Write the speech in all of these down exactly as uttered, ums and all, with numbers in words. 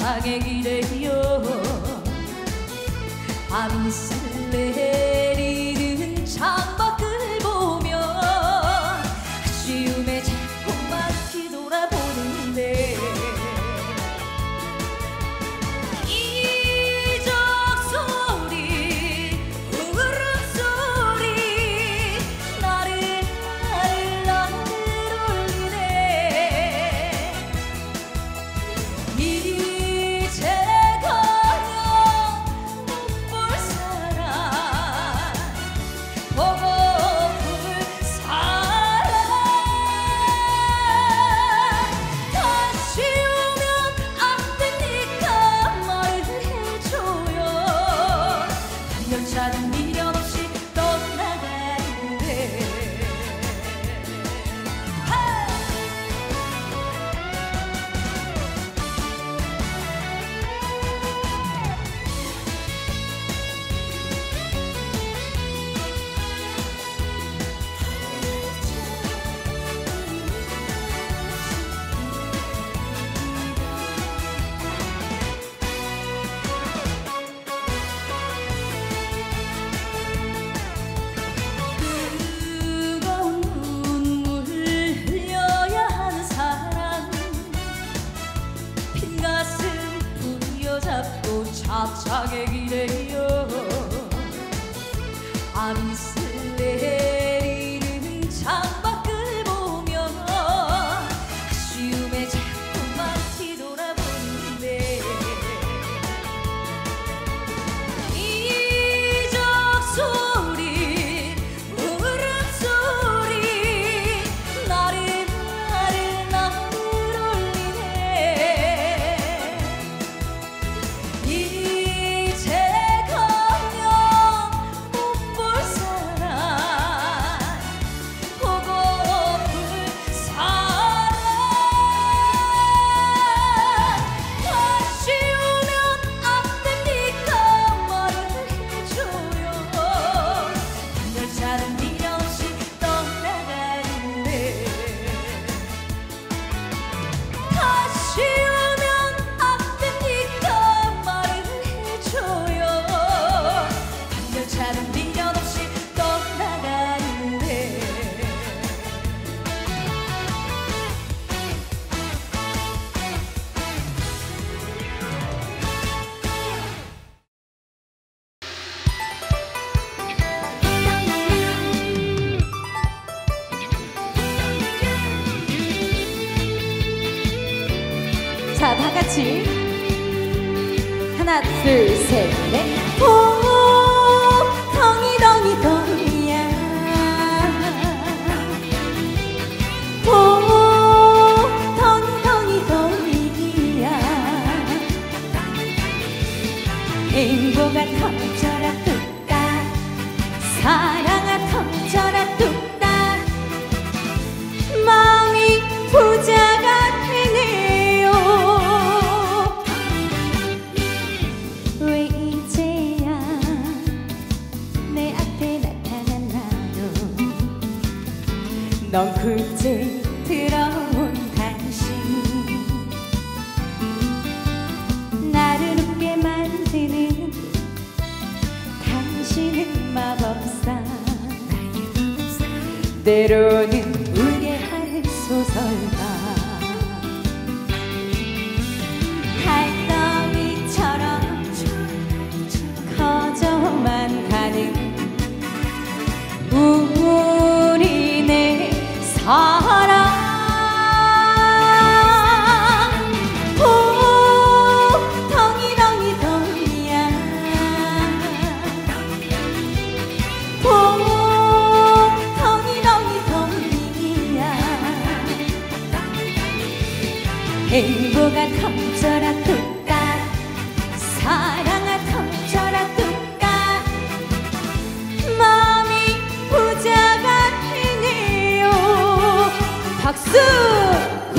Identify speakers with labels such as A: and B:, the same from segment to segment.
A: 차차게 기대요. 밤이슬 내리는 창밖을 보며 아쉬움에 자꾸만 뒤돌아보는데 이적 소리 울음소리 나를 나를 나를 울리네. 이제 가면 못 볼 사람 보고플 사람 다시 오면 안 되니까 말을 해줘요. 열차는 미련 없이 떠나가는데 뜨거운 눈물 흘려야 하는 사랑 빈 가슴 부여잡고 차차게 기대요. 밤이슬 내리는 창밖을 보며 아쉬움에 자꾸만 뒤돌아보는데 이적 소리 울음소리 나를 나를 나를 울리네. 이제 가면 못 볼 사람 보고플 사람 다시 오면 안 되니까 말을 해줘요. 열차는 미련 없이 떠나가는데 다시 오면 안 되니까 말을 해줘요. 열차는 미련 없이 떠나가는데
B: 자, 다 같이 하나, 둘, 셋, 넷. 오, 덩이 덩이 덩이야. 오, 덩이 덩이 덩이야. 행복아 터져라 뚝딱, 사랑아 터져라 뚝딱. 마음이 부자가 되네요. 왜 이제야 내 앞에 나타난 나로 넌 굴째 들어온 당신 나를 웃게 만드는 당신은 마법사 때로는 울게 하는 소설가 달덩이처럼 커져만 가는 우리네 사랑. 오, 덩이 덩이 덩이야. 오, 덩이 덩이 덩이야. 행복아 터져라 뚝딱, 사랑아 터져라 뚝딱. 마음이 부자가 되네요. 박수! 후!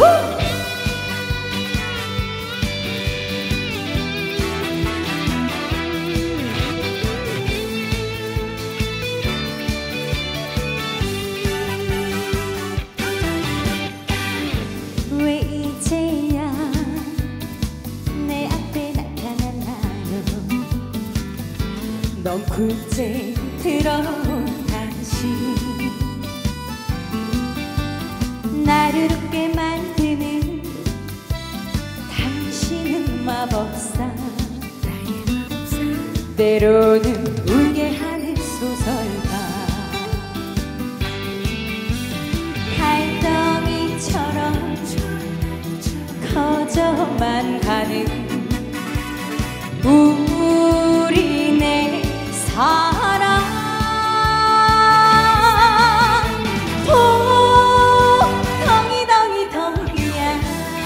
B: 왜 이제야 내 넌 굴째 들어온 당신 나를 웃게 만드는 당신은 마법사 때로는 울게 하는 소설가 달덩이처럼 커져만 가는 우리네 사랑 덩이 덩이 덩이야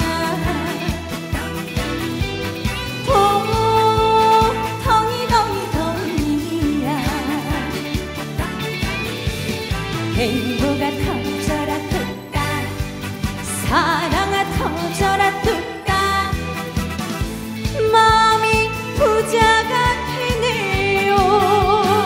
B: 덩이 덩이 덩이야 행복아 터져라 뚝딱 사랑아 터져라 뚝딱 마음이 부자가 되네요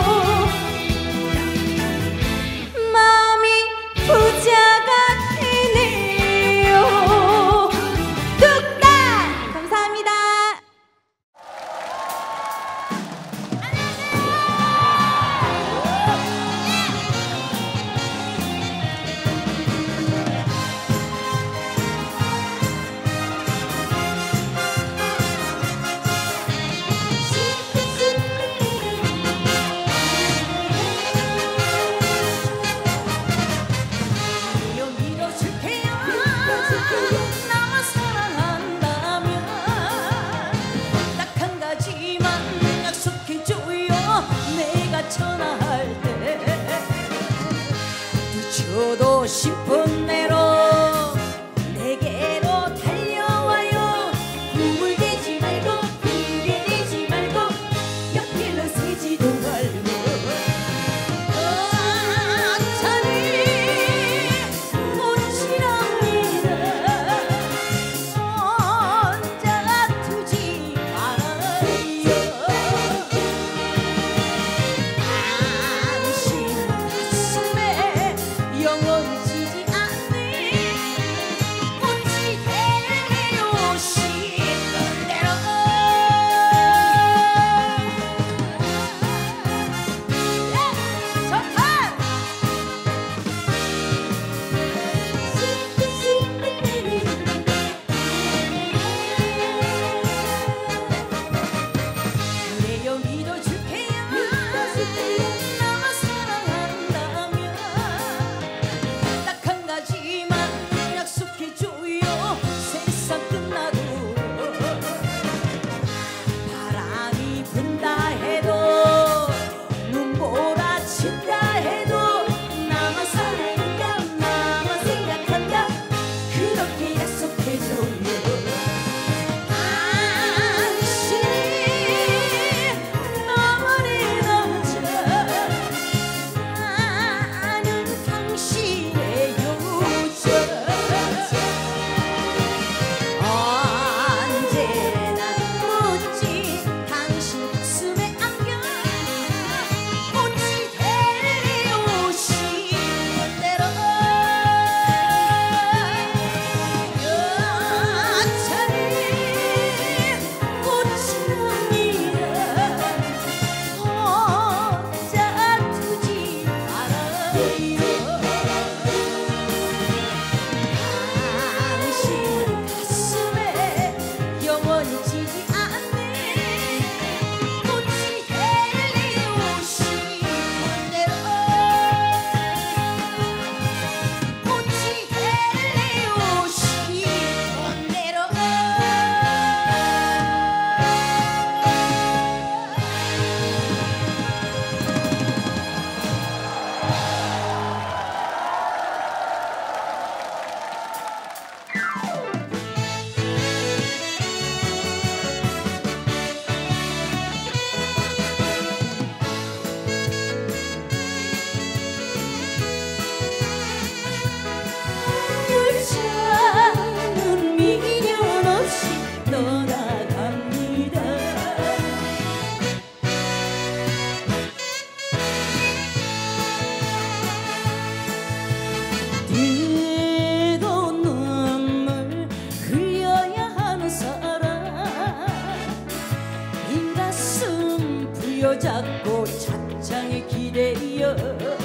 B: 부여잡고 착장에 기대어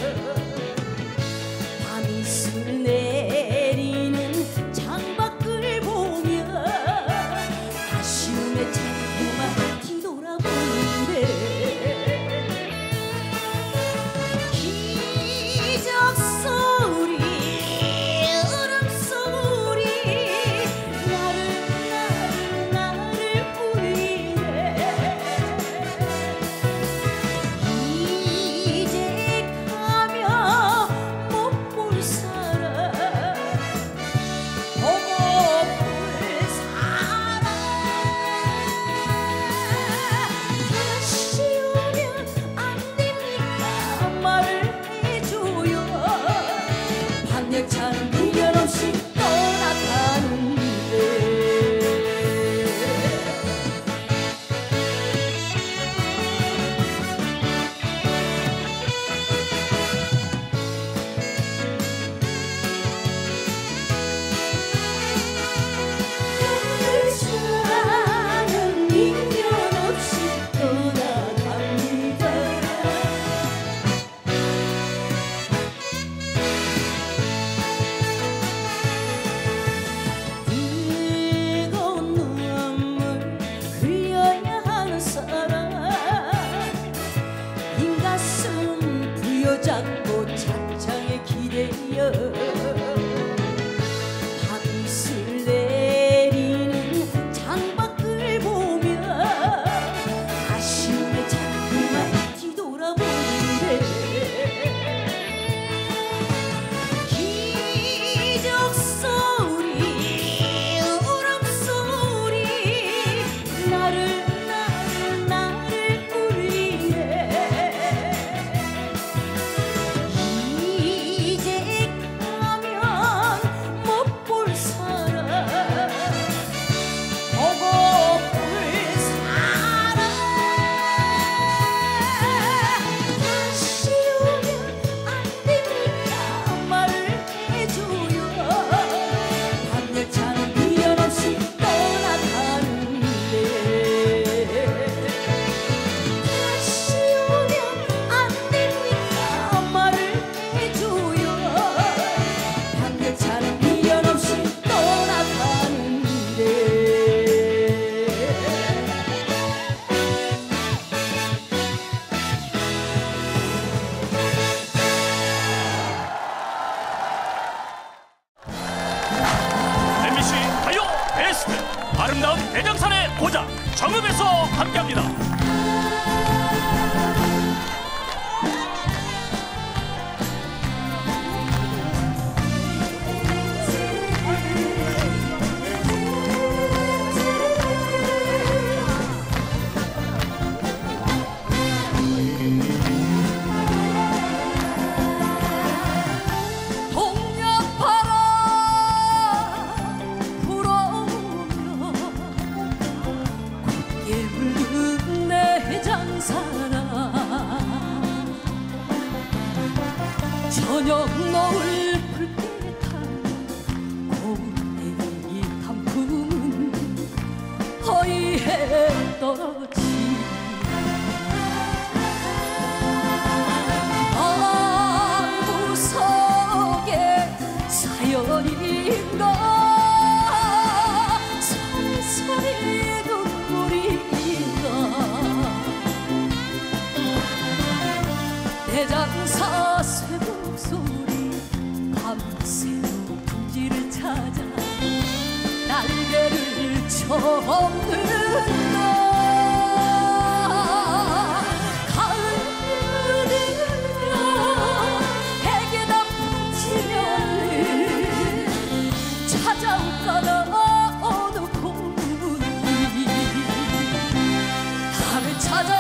B: 밤이슬 내리는 창밖을 보며 아쉬움에 자꾸만 뒤돌아보는데 기적 소리 울음소리 나를 나를 나를 울리네 이제 가면 못 볼 사람 보고 볼 사람 다시 오면 안 됩니까 말을 해줘요 밤열차는 미련 없이 떠나가는데 열차는 미련 없이 떠나갑니다 뜨거운 눈물 흘려야 하는 사람 흰 가슴 부여잡고 착장에 기대어 밤이슬 내리는 창밖을 보며 아쉬움에 자꾸만 뒤돌아보는데 기적 소리 울음소리 나를 나를 나를 울리네 이제 가면 못 볼 사람 보고 볼 사람 다시 오면 안 됩니까 말을 해줘요 밤열차는 미련 없이 떠나가는데 다시 오면 안 됩니까 말을 해줘요 밤열차는 미련 없이 떠나가는데
C: 엠비씨 가요 베스트 아름다운 대장산의 고장 정읍에서 함께합니다.
B: 동력바람 불어오며 곱게 붉은 내장사나 저녁 노을 붉게 탄 고운의 단풍은 허이해 떨어지 방구석에 사연인가 살살이 눈물인가 대장사 쇠국 소리 밤새도 둥지를 찾아 날개를 쳐엎는다 찾아올까나 어느 공군이 다음에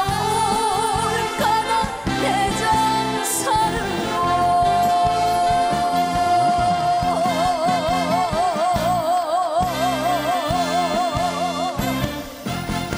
B: 찾아올까나 대장산으로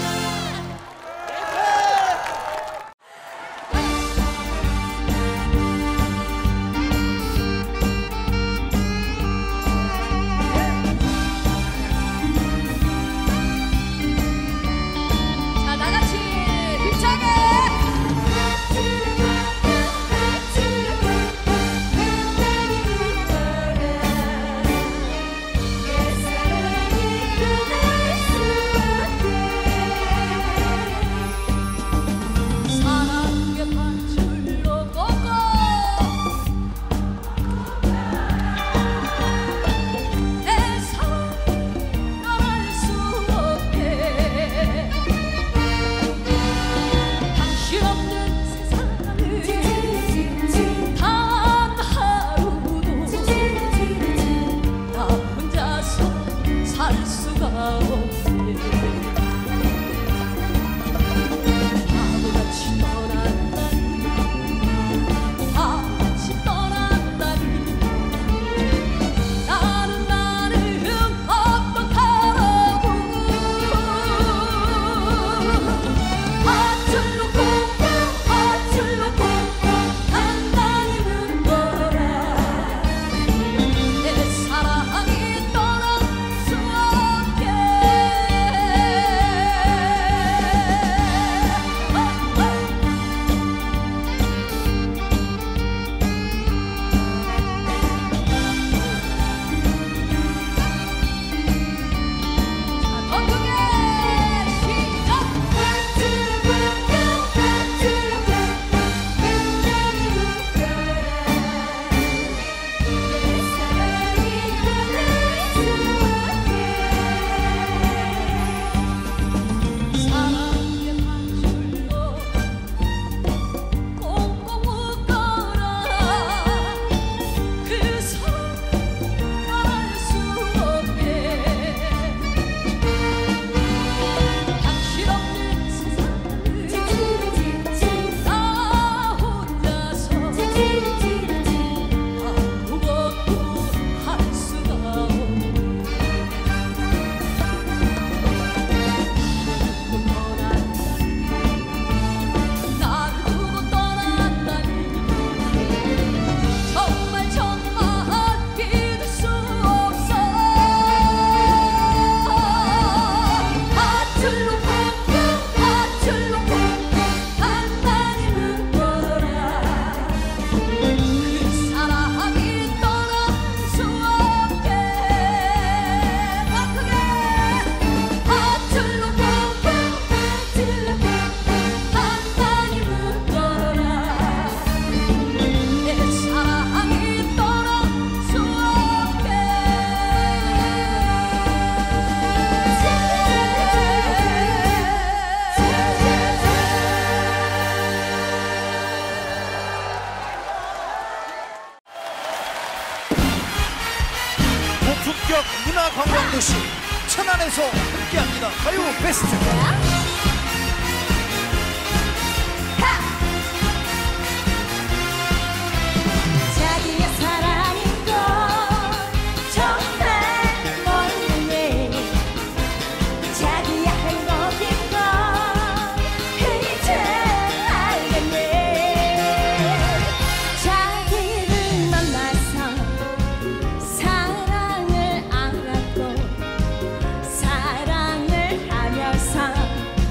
D: 반갑습니다. 관광도시 천안에서 함께합니다. 가요 베스트.
A: 자기야 사랑인 걸 정말 모르네. 자기야 행복인 걸 이제 알겠네. 자기를 만나서 사랑을 알았고 사랑을 하면서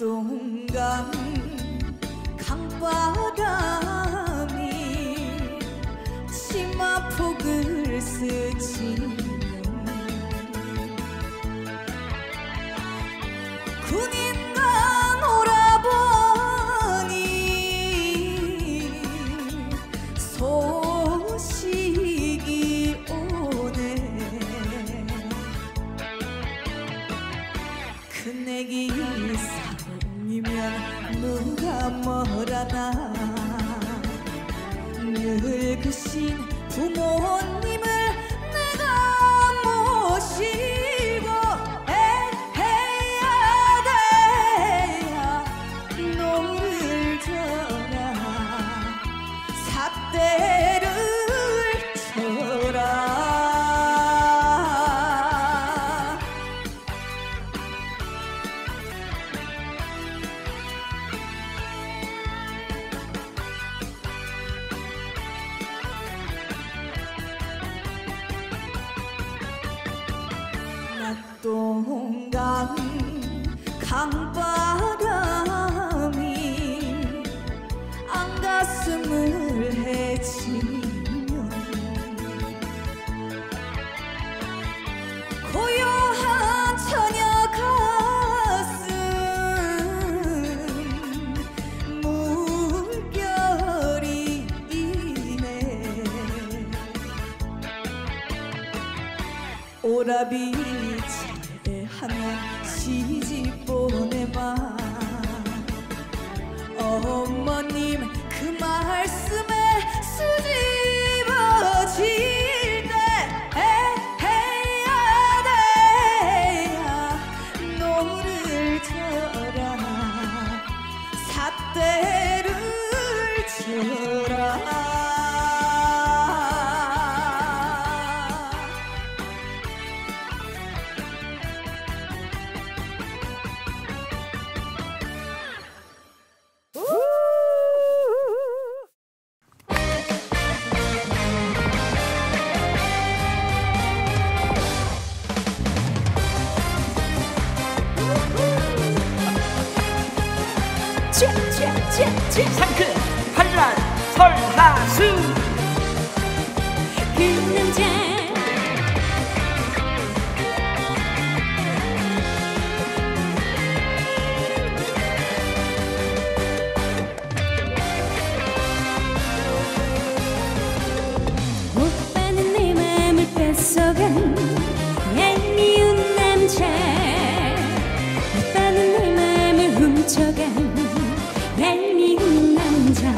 A: 낙동강 강바람이 치마폭을 스치는 군인간 오라버니 소식이 오네. 큰애기 사랑이면 누가 뭐라나 늙으신 부모님을 내가 모시고 애해야 돼야 노를 져라 삿대를 쳐라. 낙동강 강바람이 안가슴을 헤치면 고요한 처녀 가슴 물결이 이네. 오라비 하나 시집 보내봐. 어머님 그 말씀에 수집어질 때 해야 돼야 노를 져라 삿대를 쳐라.
C: 상큼 환란 설하수
B: 그 남자 오빠는 내 맘을 뺏어간 얄미운 남자. 오빠는 내 맘을 훔쳐간 얄미운 남자.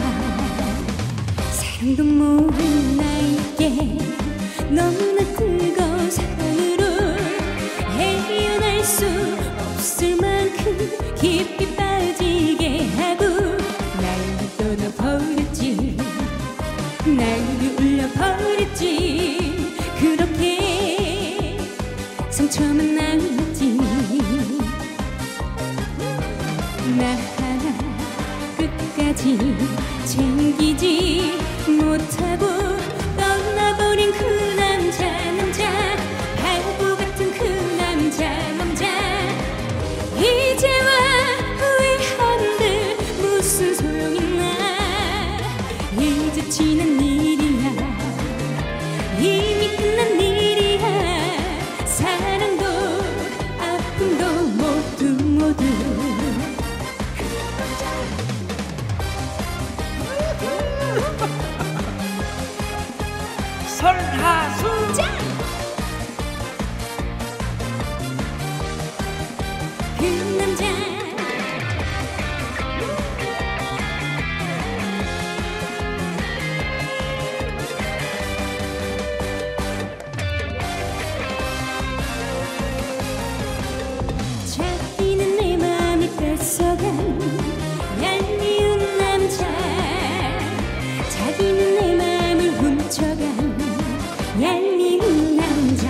B: 사랑도 모르는 나에게 너무나 뜨거운 사랑으로 헤어날 수 없을 만큼 깊이 빠지게 하고 날 떠나버렸지. 날 울려버렸지. 그렇게 상처만 남았지. 나 끝까지 챙기지 못하고 떠나버린 그 남자 남자 바보 같은 그 남자 남자. 이제와 후회하는데 무슨 소용있나. 이제 지난 일이야. 이미 끝난 일이야. 사랑도 아픔도 모두 모두
C: 설하수
B: 그 남자. 자기는 내 맘을 뺏어간 얄미운 남자. 자기는 내 맘을 훔쳐간 얄미운 남자.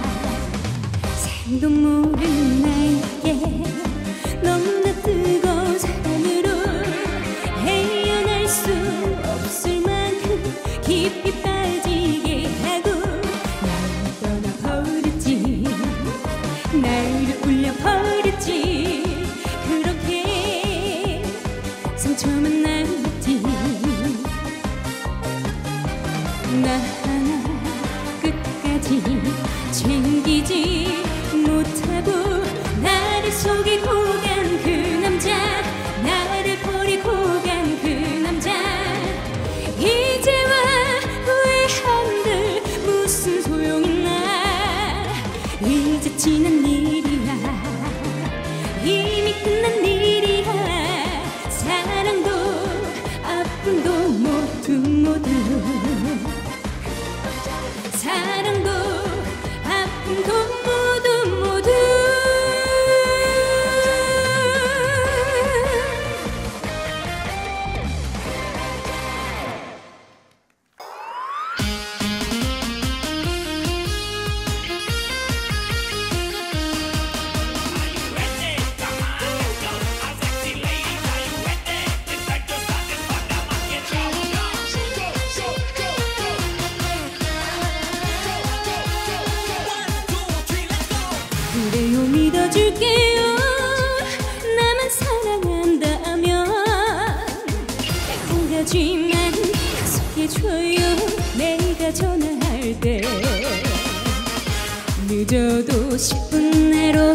B: 사랑도 모르는 나에게 너무나 뜨거운 사랑으로 헤어날 수 없을 만큼 깊이 빠지게 하고 날 떠나버렸지. 날 울려버렸지. 그렇게 그저 만났지. 나 하나 끝까지 챙기지 못하고 나를 속이고 간 그 남자, 나를 버리고 간 그 남자. 이제와 후회한들 무슨 소용있나. 이제 지난 일이야, 이미 끝난 일이야. 사랑도 아픔도 모두 모두, 사랑도 아픔도 모두 모두. 그래요, 믿어줄게요. 나만 사랑한다면 한 가지만 약속해줘요. 내가 전화할 때 늦어도 십 분 내로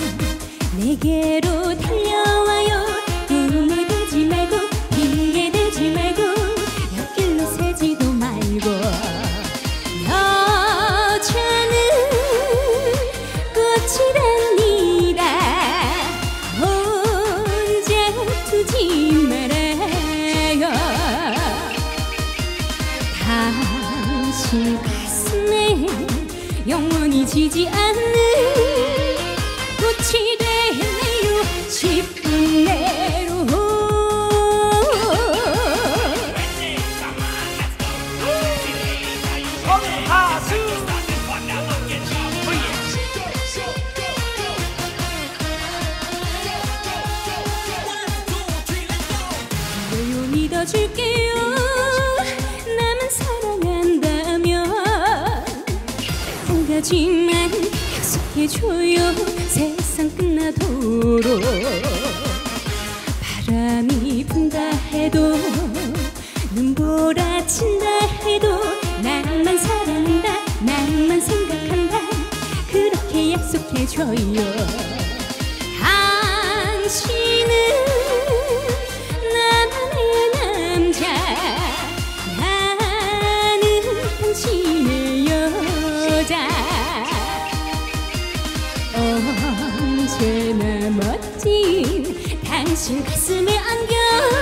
B: 내게로 달려와요. 꿈이 되지 말고 핑계 대지 말고 옆길로 새지도 말고. 여자는 꽃이랍니다. 혼자 두지 말아요. 당신 가슴에 영원히 지지 않는 꽃이 되네요. 십 분 내로.
C: 가수
B: 그래요, 믿어줄게요. 나만 사랑한다면 한 가지만 약속해줘요. 세상 끝나도록 바람이 분다 해도 눈보라 친다 해도 나만 사랑한다, 나만 생각한다, 그렇게 약속해줘요. 당신은 나만의 남자, 나는 당신의 여자. 언제나 멋진 당신 가슴에 안겨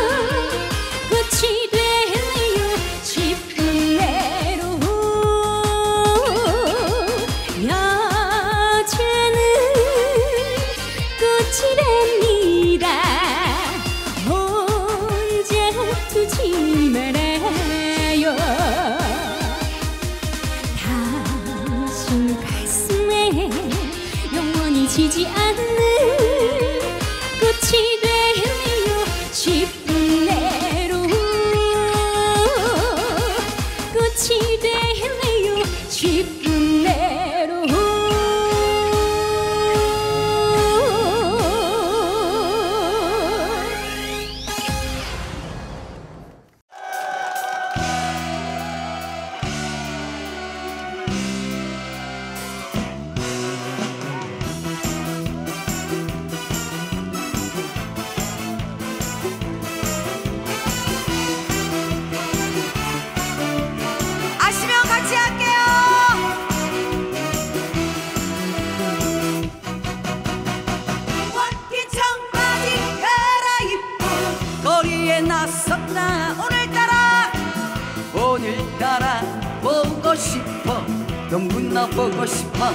B: 꽃이 되네요. 십 분 내로. 여자는 꽃이랍니다. 혼자 두지 말아요. 당신 가슴에 영원히 지지 않는 꽃이 되네요. 십 분 내로. 꽃이 되네요. 십 분 내로.
A: 아시면 같이 할게요. 원기청 바지 갈아입고 거리에 나섰다. 오늘따라 오늘따라 보고 싶어, 너무나 보고 싶어.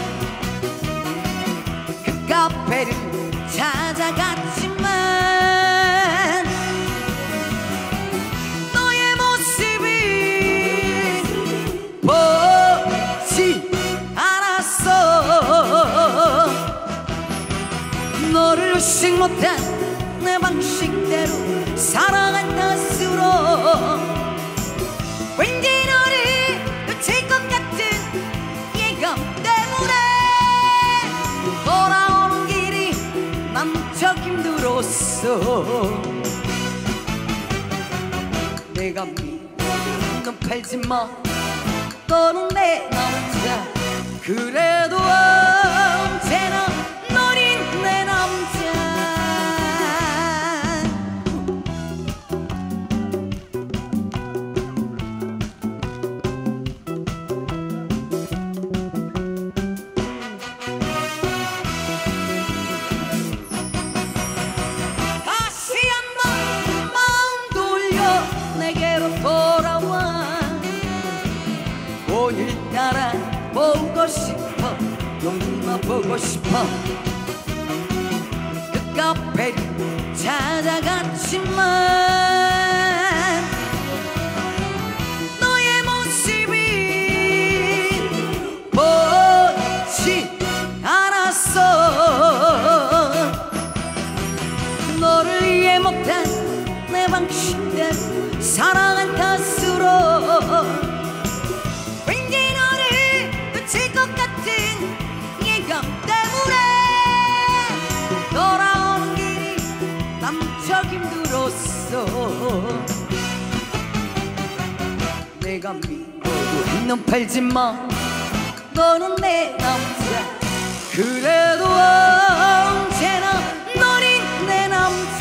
A: 그 카페를 찾아갔지만 너의 모습이 보지 않았어. 너를 의식 못한 내 방식대로 사랑한다 스스로. 왠지 너를 놓칠 것 같은 예감 때문에 돌아오는 길이 난 무척 힘들었어. 내가 믿는 팔지마 너는 내 남자 그래도 언제나 너는 내 남자 다시 한번 마음 돌려 내게로 돌아와 오늘따라 보고 싶어 너무나 보고 싶어 그 카페를 찾아갔지만 너의 모습이 보이지 않았어 너를 이해 못한 내 방식대로 사랑한 탓으로 것 같은 예감 때문에 돌아오는 길이 남적 힘들었어 내가 믿어도 있는 팔지마 너는 내 남자 그래도 언제나 너는 내 남자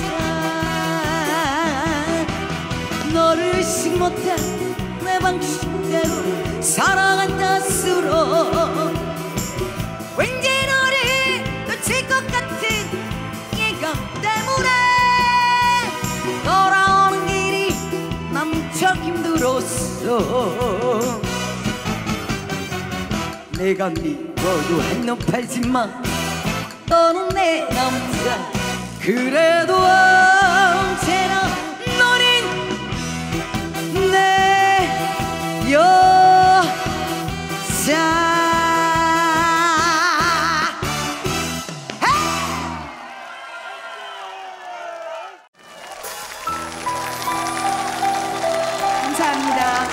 A: 너를 의식 못한 내 방식대로 사랑한 탓으로 왠지 너를 놓칠 것 같은 예감 때문에 돌아오는 길이 남적 힘들었어 내가 믿어도 한눈 팔지마 너는 내 남자 그래도 언제나 너는 내 여자 감사합니다.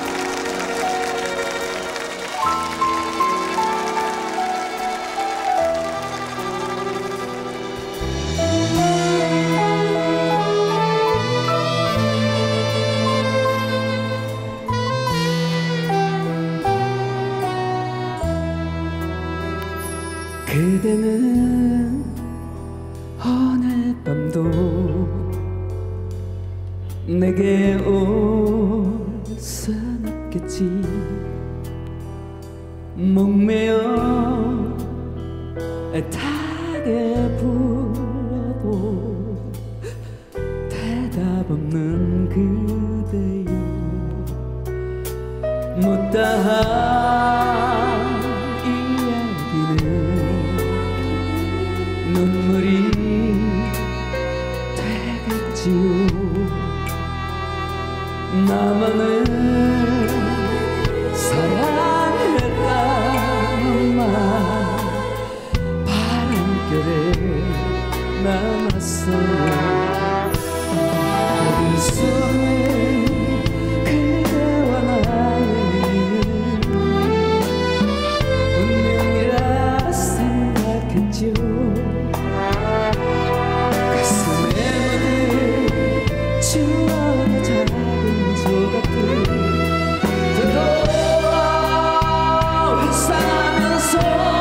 E: 그대는 오늘 밤도 내게 올 순 없겠지 목매어 애타게 불러도 대답 없는 그대여 못다한 눈물이 되겠지요 나만을 사랑했다는 말 바람결에 남았어요 어디서는 그대와 나의 운명이라 생각했죠 추억의 작은 조각들 되돌아 회상하면서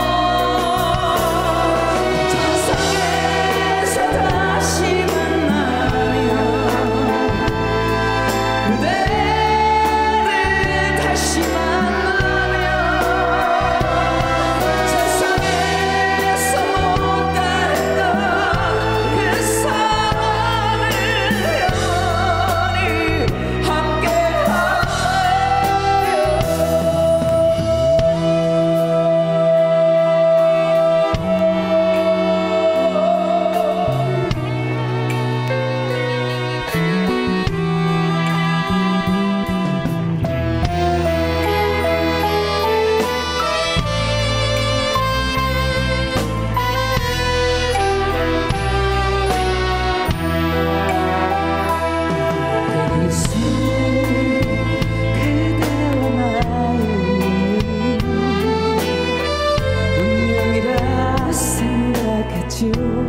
E: 천상에서 다시 만나면 그대를 다시 만나면 세상에서 못다했던 그 사랑을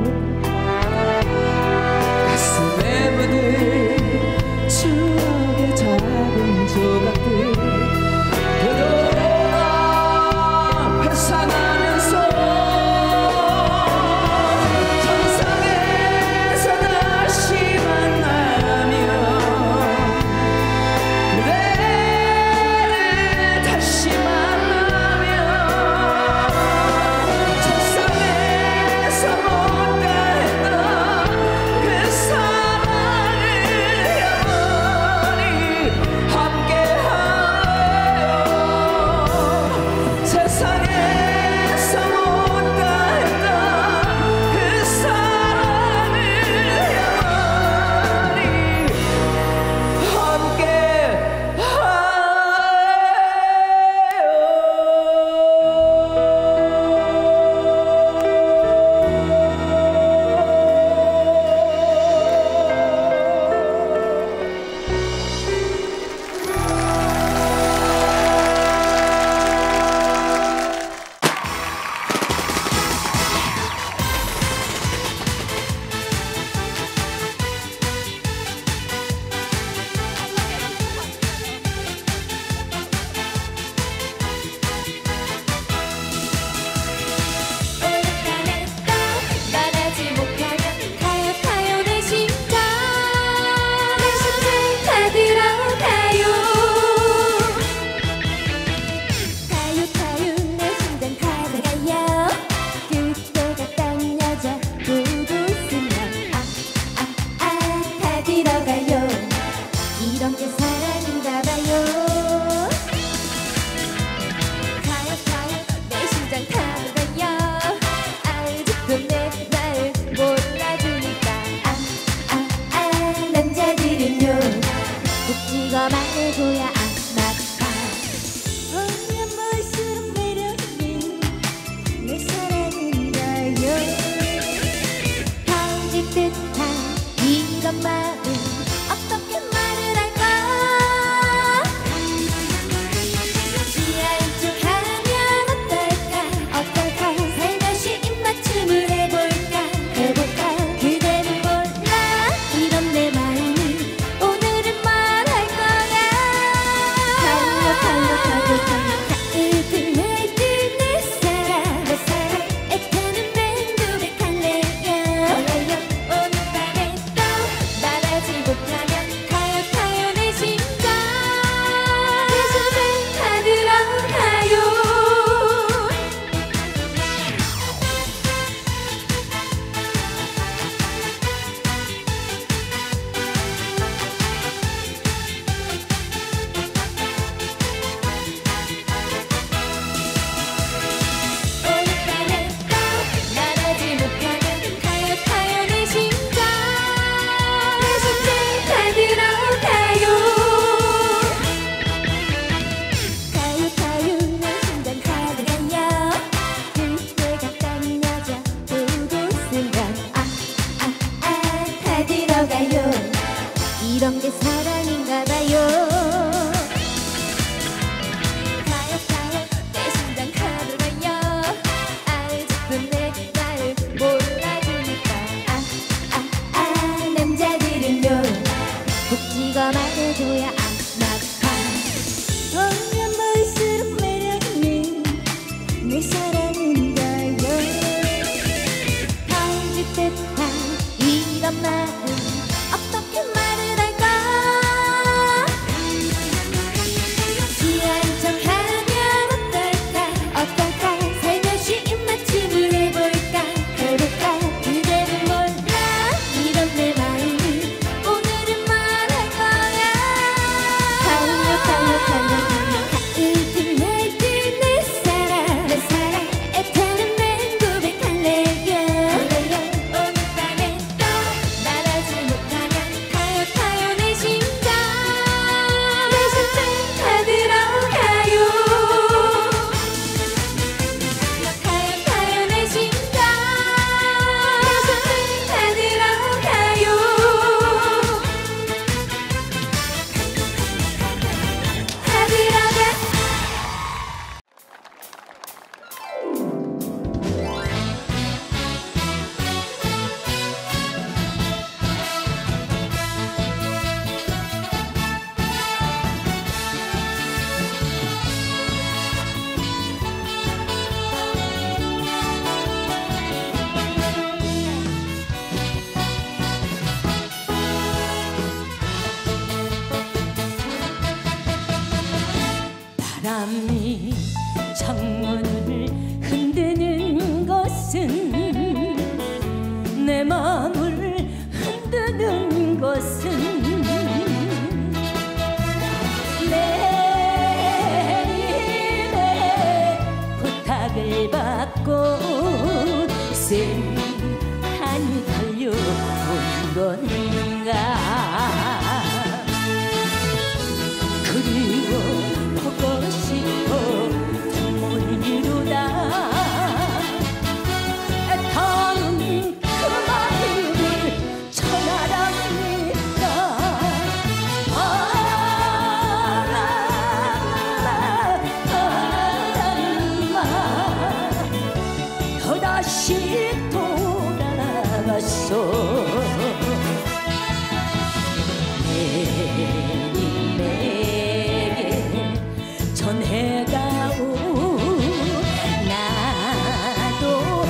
E: 가슴에 묻은 추억의
B: 이런 게 사랑인가 봐요. 가요 가요 내 심장 가들어요. 아직도 내 나를 몰라주니까. 아, 아, 아, 남자들은요 꼭 찍어 말해줘야 아나파. 보면 볼수록 매력있는 내 사랑인가요. 터질 듯한 이런 마음 어떻게 말을 할까. 취한 척하면 어떨까. 어떨까. 살며시 입맞춤을 해볼까. 해볼까. 그대는 몰라 이런 내 마음을 오늘은 말할 거야. 달려 달려 달려 달려 가을빛 날듯 내 사랑 내 사랑 애타는 내 고백할래요. 오늘 밤에 또 말하지 못하면 타요 타요 내 심장 내 심장 타들어 가요. 타요 타요 내 심장 내 심장 타들어 가요. 타들어 가.
E: 바람이 창문을 흔드는 것은 내 마음을 흔드는 것은 내일의 부탁을 받고 쌩하니 달려온 건가. 그리워 보고 싶어 못 이루다 애타는 그 마음을 전하랍니다. 바람아 바람아 또다시 돌아갔어. 전해가오. 나도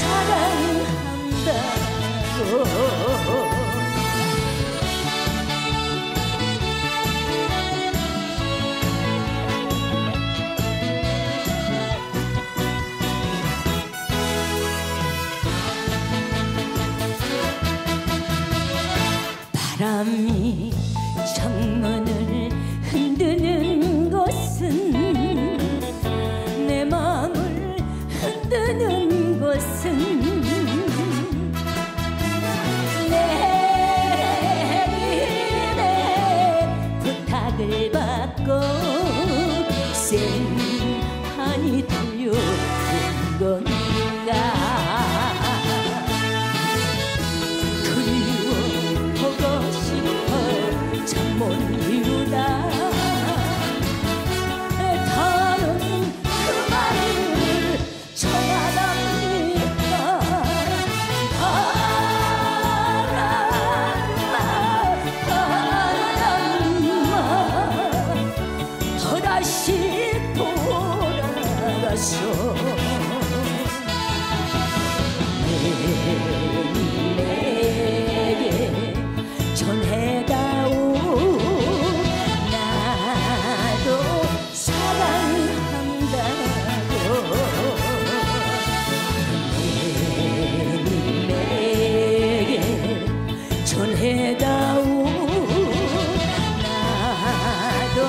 E: 사랑한다고. 바람이 창문을 흔드는 것은 내 마음을 흔드는 것은 내일의 부탁을 받고 쌩하니 달려온 건가. 못 이루다 애타는 그 마음을 전하답니다. 바람아 바람아 또다시 돌아갔어. 내게 전해가오. 전해다오. 나도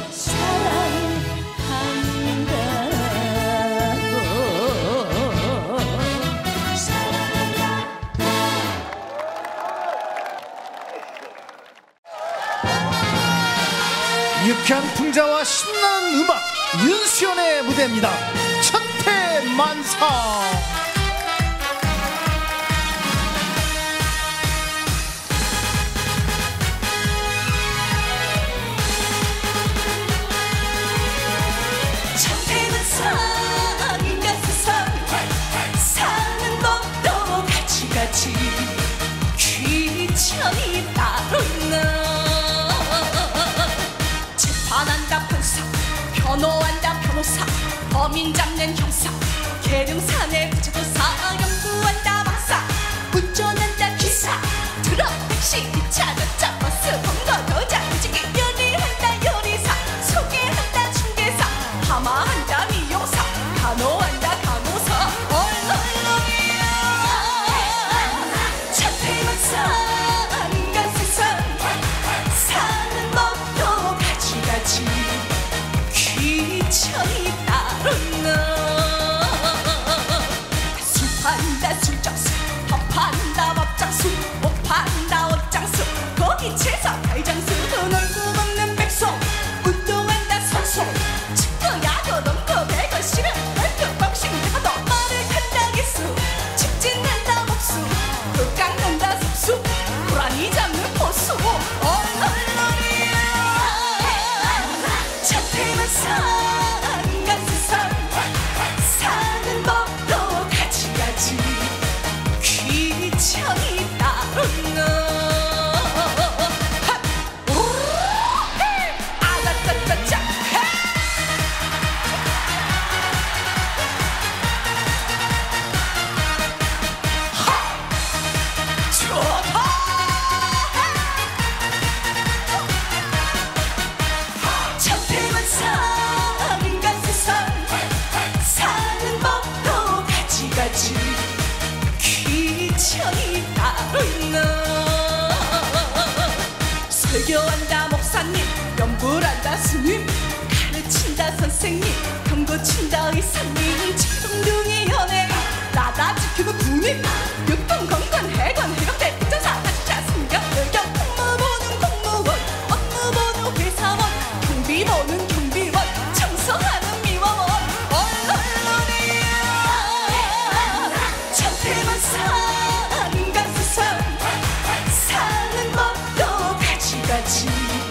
D: 유쾌한 풍자와 신나는 음악 윤수연의 무대입니다. 천태만사.
F: 범인 잡는 형사 계룡산에 부처조사 연구한다 박사 운전한다 기사 트럭 택시 기차 전차 버스 번거 도장 움직이 요리한다 요리사 소개한다 중개사 파마한다 미용사 간호한다 간호사 얼얼얼이야 차태만사 사는 법도 가지가지 귀천이 따르나 술 판다 술장수 밥 판다 밥장수 옷 판다 옷장수 거기 제사 달장수 놀고 먹는 백성 운동한다 선수 축구 야구 농구 배구 씨름 발표 복싱 내가도 말을 탄다 기수 직진한다 목수 그 깎는다 섭수 고라니 잡는 포수 얼얼얼이야 차태만 산간 세상 사는 법도 가지가지 귀천이 따르나 아다다다짜 좋다 차태만 산간 세상 사는 법도 가지가지 귀천이 따르나 설교한다 목사님 연불한다 스님 가르친다 선생님 경고친다 의사님 최동둥이 연예인 나다 지키는 군인 육군 건건 해관 해병대 부전사 가주자 승격 의경 공무 보는 공무원 업무 보는 회사원 경비 보는 경비원 청소하는 미화원 얼얼얼이야 차태만 산간 세상 사는 법도 가지가지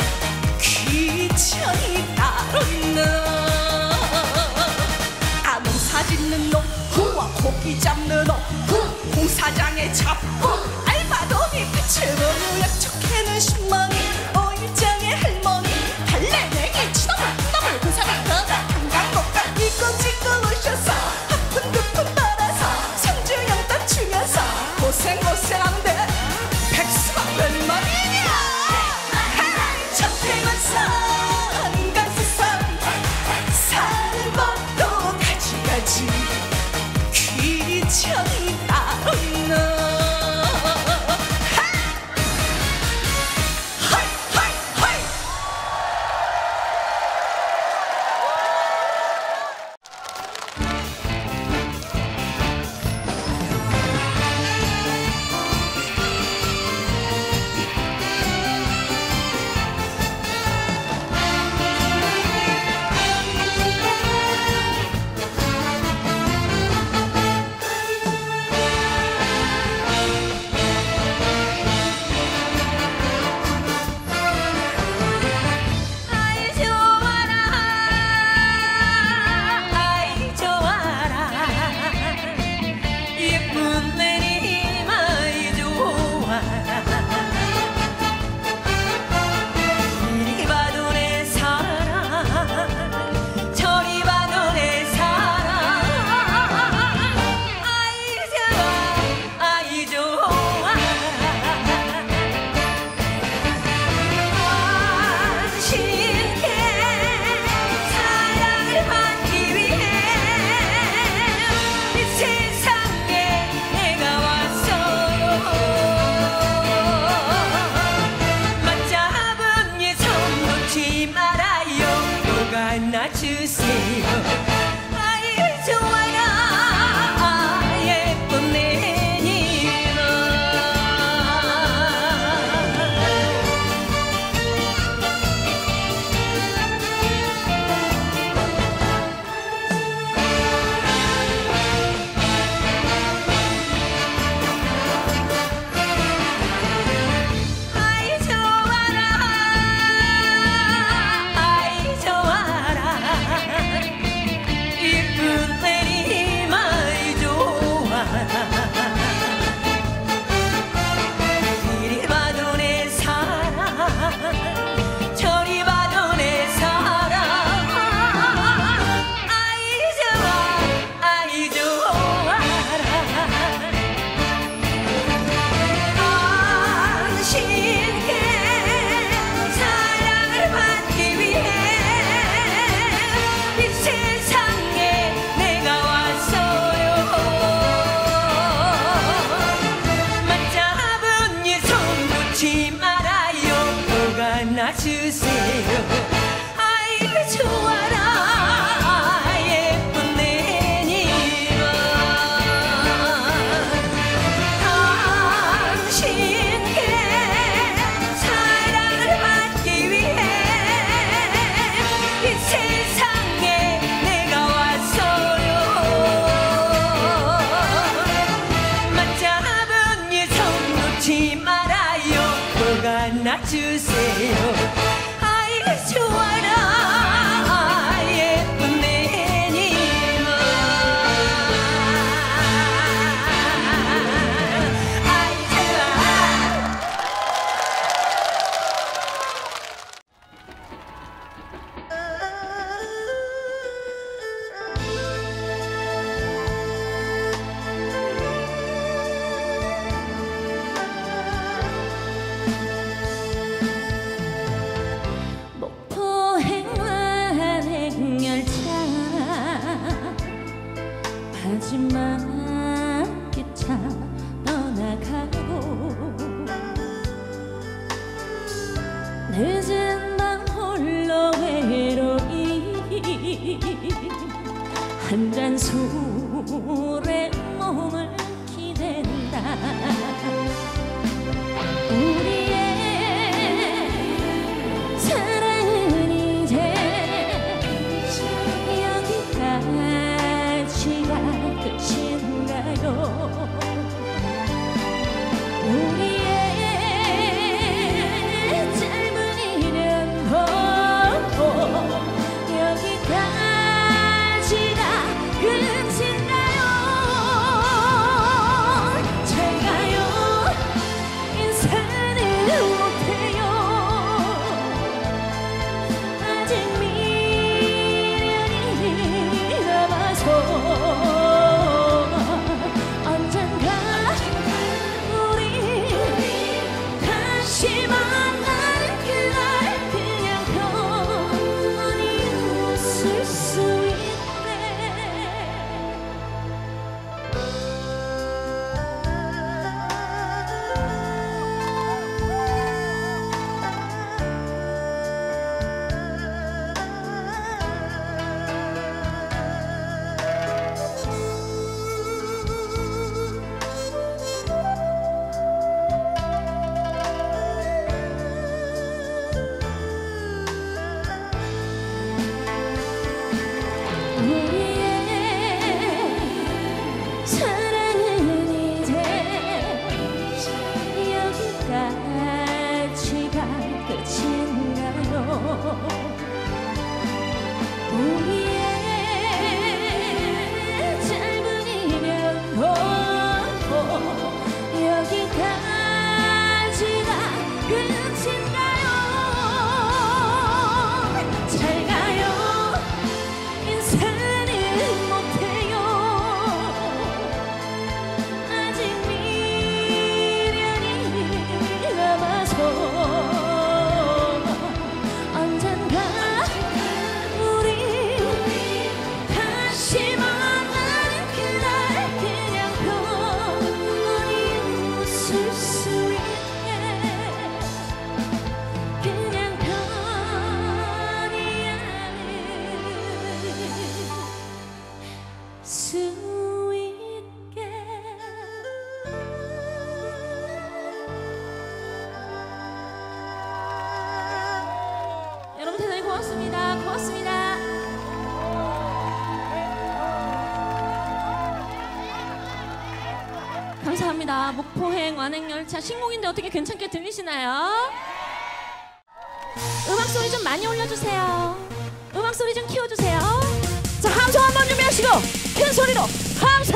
F: 귀천이 따르나 아농사 짓는 놈 후와 고기 잡는 놈 후 공사장에 잡고 알바돈이 빛을 보며 약촉해는 신망이 어일장의 할머니 달래내기 치덤을 푼덤을 그 사람 한강목가 이고 찍고 오셔서 아픈 두푼 빨아서 성주영단 주면서 고생 고생한데 백수가 웬 말이냐 차태만 산간 세상 사는 법도 가지가지 귀천이 따르나
A: 안아주세요. 아이 좋아라 예쁜 내님아. 당신께 사랑을 받기 위해 이 세상에 내가 왔어요. 맞잡은 이 손 놓지 말아요. 꼭 안아주세요. 아이 좋아라 예쁜 내님아. 아이 좋아.
B: 목포행만 행열차 마지막 기차 떠나가고 늦은 밤 홀로 외로이 한 잔 술에 몸을 기댄다. 우리의 사랑은 이제 여기까지가 끝인가요? 우리의 짧은 인연도 여기까지가 끝인가요? 잘 가요. 인사는 못해요. 아직 미련이 남아서 언젠가 우리 다시 만나는 그날 그냥 편히 웃을 수 있네. 우리의 사랑은 이제 여기까지가 끝인가요? 우리의 짧은 인연도 여기까지가 끝인가요? 잘 가요. 인사는 못해요. 아직 미련이 남아서 언젠가 우리 다시 만나는 그날 그냥 편히 웃을 수 있게. 그냥 편히 안을 수 있게. 여러분 대단히 고맙습니다. 고맙습니다. 감사합니다. 목포행 완행열차 신곡인데 어떻게 괜찮게 들리시나요? 음악 소리 좀 많이 올려주세요. 음악 소리 좀 키워주세요. 자, 함성 한번 준비하시고 큰 소리로 함성!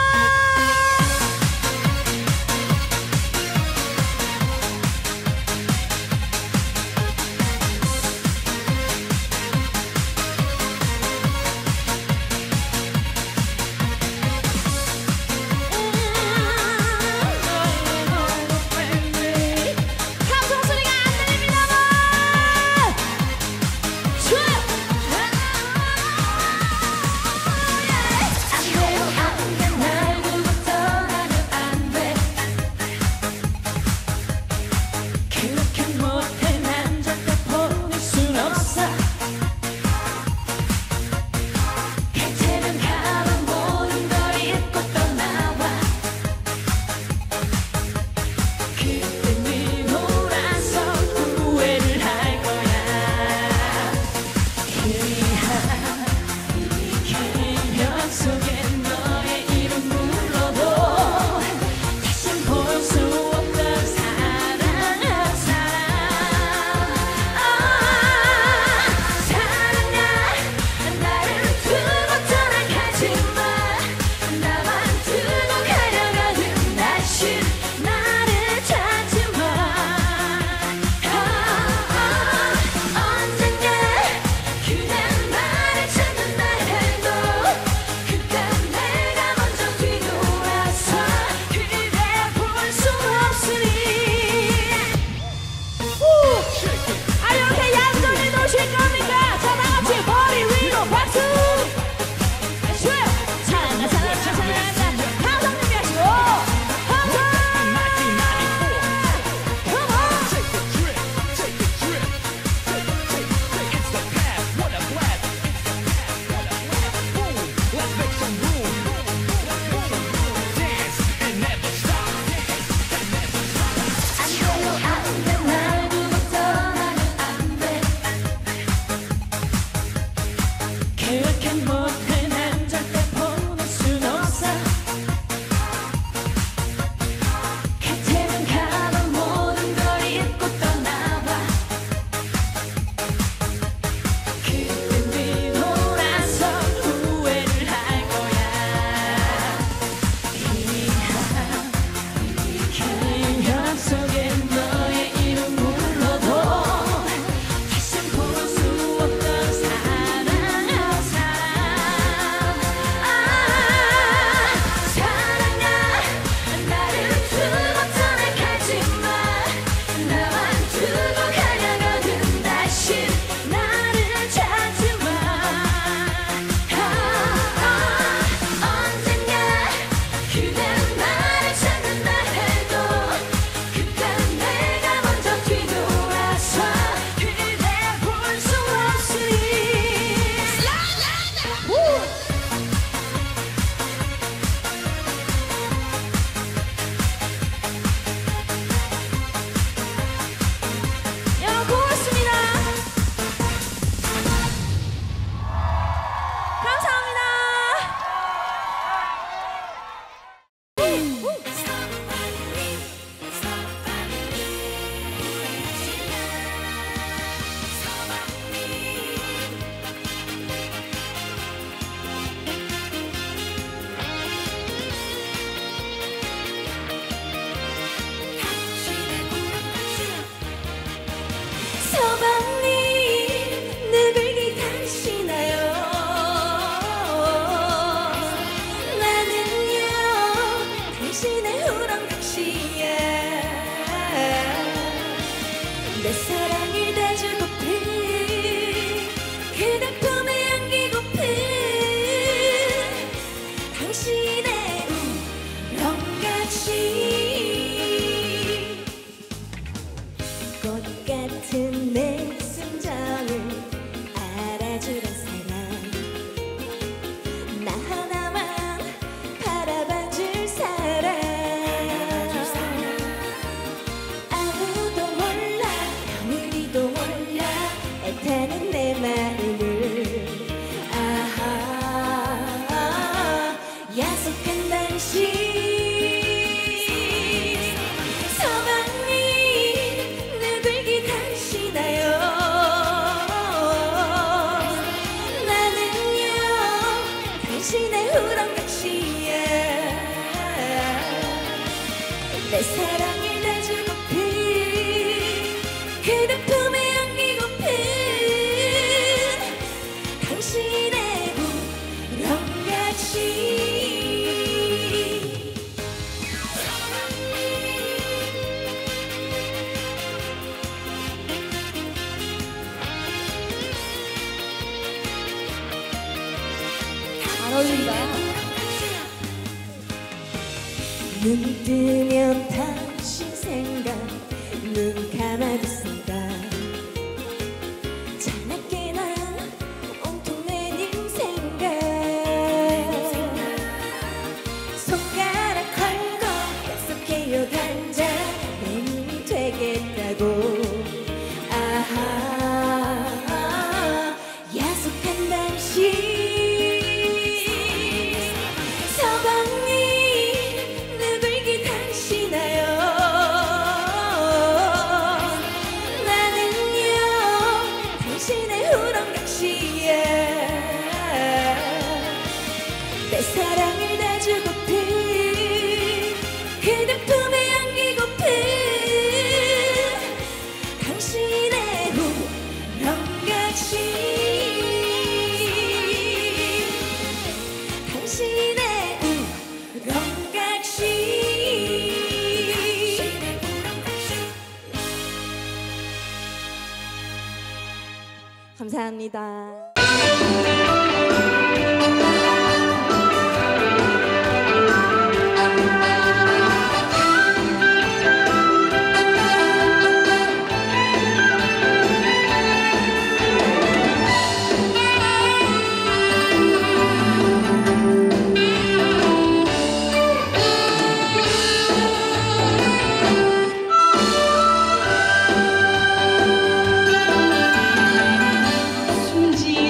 B: 함성 소리가 안 들립니다만 좋아요. 안 돼요, 안 된다. 내 사랑을 다 주고픈 그대 품에 안기고픈 당신의 우렁같이 꽃 같은 내 심정을 알아주던 사람 나 하나만 바라봐줄 사람 아무도 몰라 며느리도 몰라 애타는 내 마음을 아하 야속한 당신 서방님 누굴기 당시나요 나는요 당신의 우렁같이야 내 사랑을 다 주고픈 그대 품에 안기고픈 당신의 우렁같이 잘 어울린다. 눈 뜨면 당신 생각 눈 감아도 생각 자나깨나 온통 내님 생각 손가락 걸고 약속해요 단자 내 님이 되겠다고 아하 야속한 당신 서방님 누굴기 당시나요 나는요 당신의 우렁같이야 내 사랑을 다 주고픈 그대 품에 안기고픈 당신의 우렁같이 당신의 우렁같이 감사합니다.
F: 숨지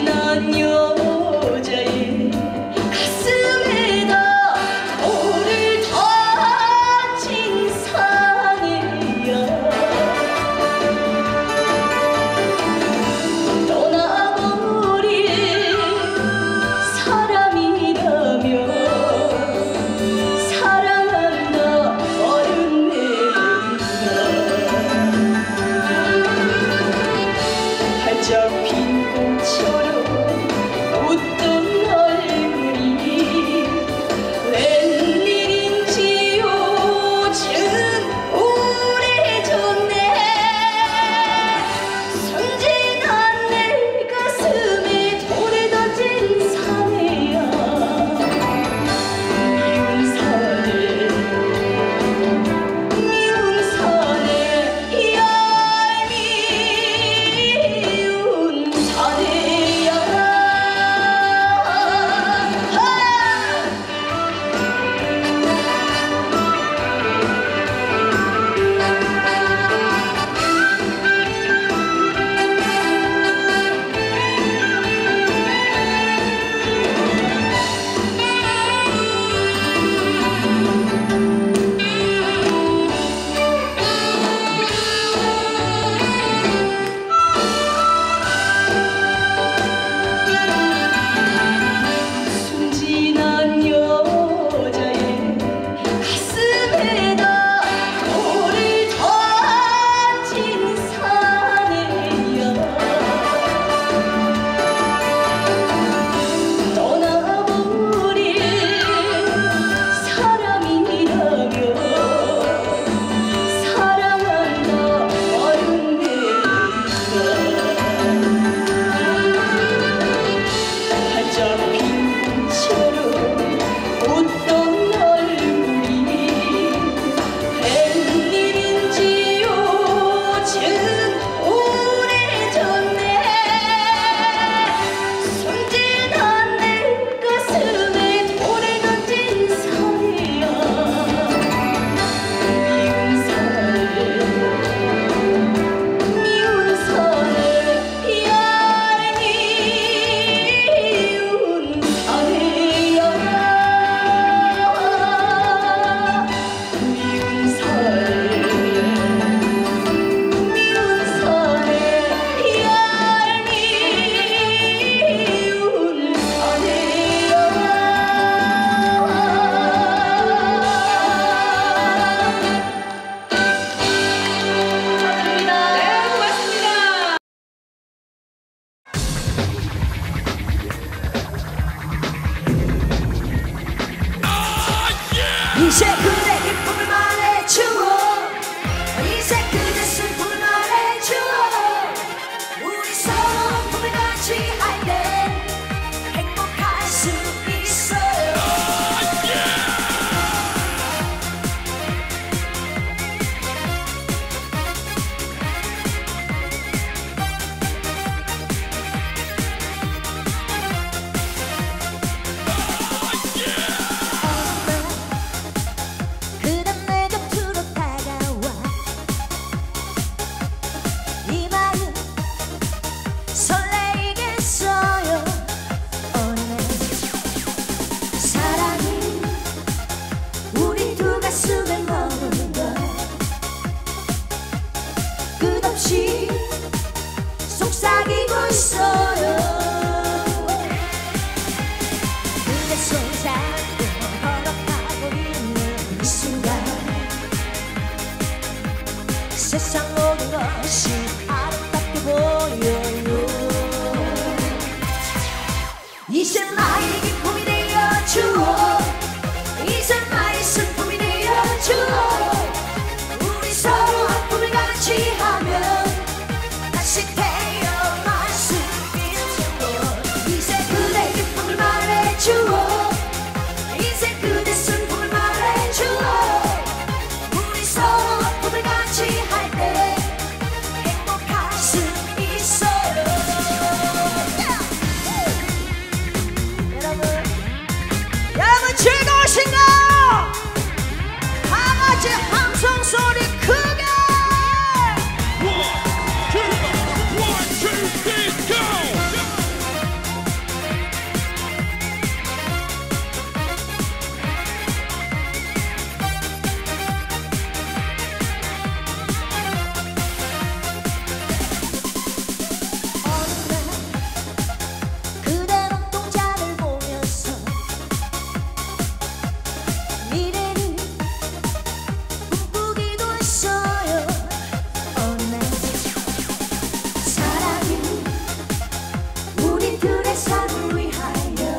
E: 세상 모든 것이 아름답게 보여요. 이제 나의 기쁨이 되어주어 이제 나의 슬픔이 되어주어 우리 서로 아픔을 같이 하면 다시 태어날 수 있는 것. 이제 그대 기쁨을 말해주어 이제 그대 슬픔을 말해주어 우리 서로 아픔을 같이 할 때 행복할 수 있어요. 여러분 여러분 즐거우신가요? 다같이 함성 소리 크게. 그대 눈동자를 보면서 미래를 꿈꾸기도 했어요. 어느 날 사랑이 우리 둘의 삶을 위하여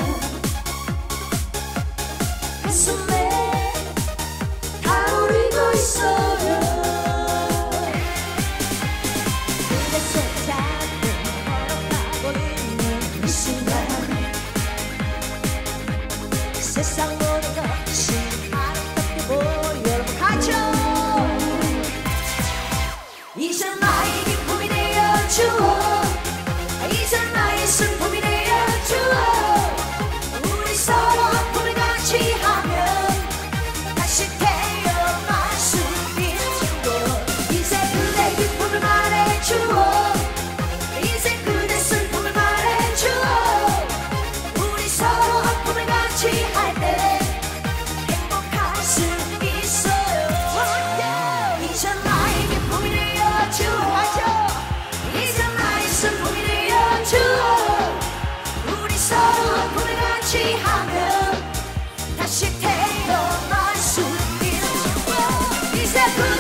E: 가슴에 타오르고 있어요. 그대 손잡고 걸어가고 있는 이 순간 세상 모든 것이 아름답게 보여. 여러분 같이요. 이제 나의 기쁨이 되어주어 이제 나의 슬픔이 되어주어 우리 서로 아픔을 같이 하면 다시 태어날 수 있는 것. 이제 그대 기쁨을 말해주어 이제 그대 슬픔을 말해주어 우리 서로 아픔을 같이 할 때 행복할 수 있어요. 이제 나의 기쁨이 되어주어 이제 나의 슬픔이 되어주어 우리 서로 아픔을 같이 하면 다시 태어날 수 있는 것. 이제 그